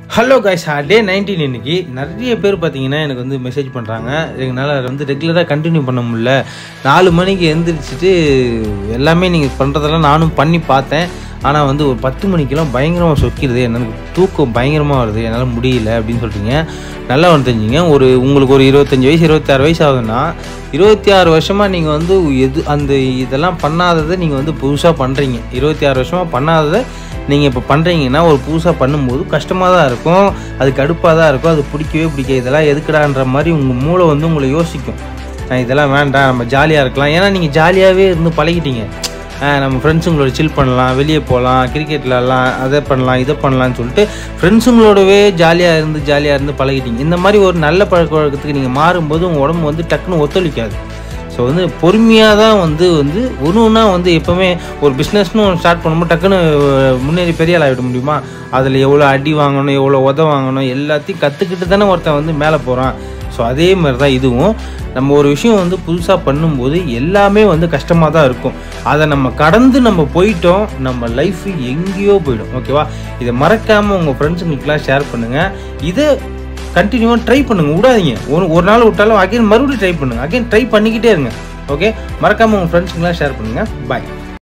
Hello guys, டே 19 இன்னைக்கு நிறைய பேர் பார்த்தீங்கன்னா எனக்கு வந்து மெசேஜ் பண்ணுறாங்க. எங்களால் வந்து ரெகுலராக கண்டினியூ பண்ண முடியல. 4 மணிக்கு எழுந்திரிச்சிட்டு எல்லாமே நீங்கள் பண்ணுறதெல்லாம் நானும் பண்ணி பார்த்தேன். ஆனால் வந்து ஒரு 10 மணிக்கெல்லாம் பயங்கரமாக சொக்கிடுது, எனக்கு தூக்கம் பயங்கரமாக வருது, என்னால் முடியல அப்படின்னு சொல்கிறீங்க. நல்லா வந்து தெரிஞ்சுங்க, உங்களுக்கு ஒரு 25 வயசு 26 வயசு ஆகுதுன்னா 26 வருஷமாக நீங்கள் வந்து இதெல்லாம் பண்ணாததை நீங்கள் வந்து புதுசாக பண்ணுறீங்க. 26 வருஷமாக பண்ணாததை நீங்கள் இப்போ பண்ணுறீங்கன்னா ஒரு புதுசாக பண்ணும்போது கஷ்டமாக தான் இருக்கும், அது கடுப்பாக தான் இருக்கும், அது பிடிக்காது. இதெல்லாம் எதுக்குடான்ற மாதிரி உங்கள் மூளை வந்து உங்களை யோசிக்கும். இதெல்லாம் வேண்டாம், நம்ம ஜாலியாக இருக்கலாம். ஏன்னா நீங்கள் ஜாலியாகவே இருந்து பழகிட்டீங்க. நம்ம ஃப்ரெண்ட்ஸுங்களோட சில் பண்ணலாம், வெளியே போகலாம், கிரிக்கெட் விளாட்லாம், அதை பண்ணலாம், இதை பண்ணலான்னு சொல்லிட்டு ஃப்ரெண்ட்ஸுங்களோடவே ஜாலியாக இருந்து பழகிட்டீங்க. இந்த மாதிரி ஒரு நல்ல பழக்க வழக்கத்துக்கு நீங்கள் மாறும்போது உங்கள் உடம்பு வந்து டக்குன்னு ஒத்துழைக்காது. ஸோ வந்து பொறுமையாக தான் வந்து ஒன்றுன்னா வந்து எப்போவுமே ஒரு பிஸ்னஸ்னு ஸ்டார்ட் பண்ணும்போது டக்குன்னு முன்னேறி பெரிய ஆள் ஆகிட முடியுமா? அதில் எவ்வளோ அடி வாங்கணும், எவ்வளோ வாங்கணும், எல்லாத்தையும் கற்றுக்கிட்டு தானே ஒருத்தன் வந்து மேலே போகிறான். ஸோ அதே மாதிரி தான் இதுவும். நம்ம ஒரு விஷயம் வந்து புதுசாக பண்ணும்போது எல்லாமே வந்து கஷ்டமாக தான் இருக்கும். அதை நம்ம கடந்து நம்ம போயிட்டோம், நம்ம லைஃபு எங்கேயோ போயிடும். ஓகேவா? இதை மறக்காமல் உங்கள் ஃப்ரெண்ட்ஸுங்களுக்கெல்லாம் ஷேர் பண்ணுங்கள். இதை கண்டினியூவாக ட்ரை பண்ணுங்கள், விடாதீங்க. ஒரு நாள் விட்டாலும் அகைன் மறுபடியும் ட்ரை பண்ணுங்கள், அகைன் ட்ரை பண்ணிக்கிட்டே இருங்க. ஓகே, மறக்காமல் உங்கள் ஃப்ரெண்ட்ஸுங்களாம் ஷேர் பண்ணுங்கள். பாய்.